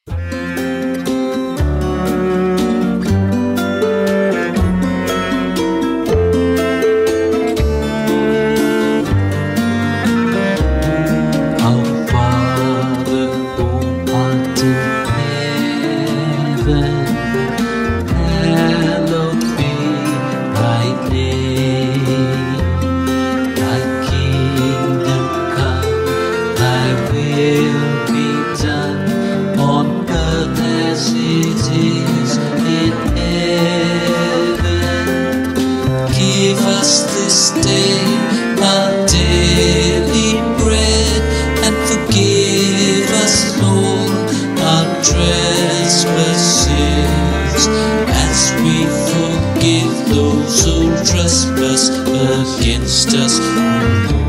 Our Father who art in heaven, hallowed be thy name. Thy kingdom come, thy will be done on earth as it is in heaven. Give us this day our daily bread, and forgive us, Lord, our trespasses, as we forgive those who trespass against us.